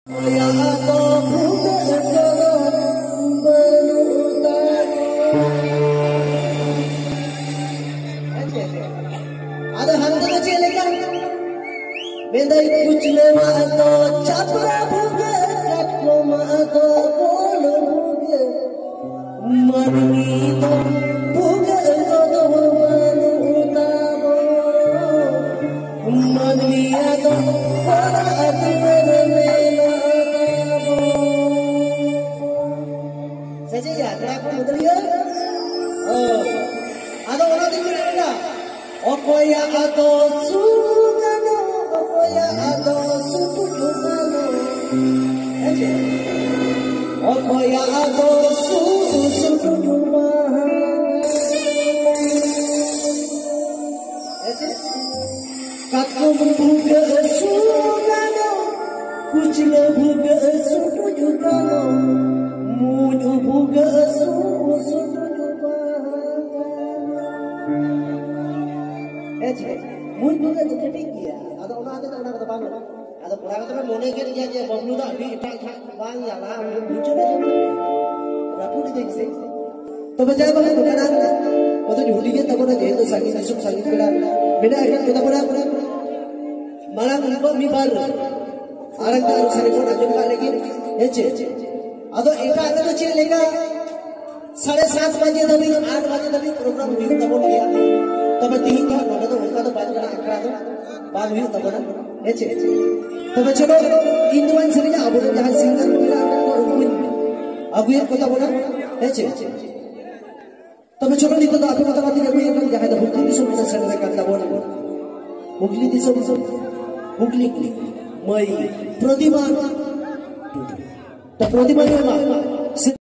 ada hantu kecil kan bedai kucle mato chapra buge katko mato bolo buge marni to buge kodo manu utamo marni ato para adire mena tamo saja ya kenapa betul ya ada orang tinggal ada okoya ato sugano okoya ato supujugano aja okoya ato supujugano aja katko buga sugano kuchla buga supujugano muju buga supujugano मुझ बुगे तो cutting किया ada orang kata bangun ada kurang kata mone ke dia je bamlu dah di itak bang ya lah muncul aja rapu di देख से तो बजाय बगे दुकान वो तो झूठी के तब ना जे तो संगीत सुख संगीत बेड़ा akan kita pura malam lupa mibar arang taruh sari pun ajum kali lagi ece ada eta ada tu cie lega 7:30 बजे तभी 8 बजे तभी प्रोग्राम हुई तब लिया तब तीन था नोटे तो उनका तो बात करना अकड़ा तो बात हुई तब ना ऐसे तब चलो इंदुआन से ना अब तो जहाँ सिंगर को मिला तो उनको अब ये पता बोला ऐसे तब चलो नहीं तो आप पता बात नहीं है जहाँ तो मुगली दिसों में सर से करता बोला मुगली दिसों मुगली मई प्रतिमा तो प्रतिमा ये माँ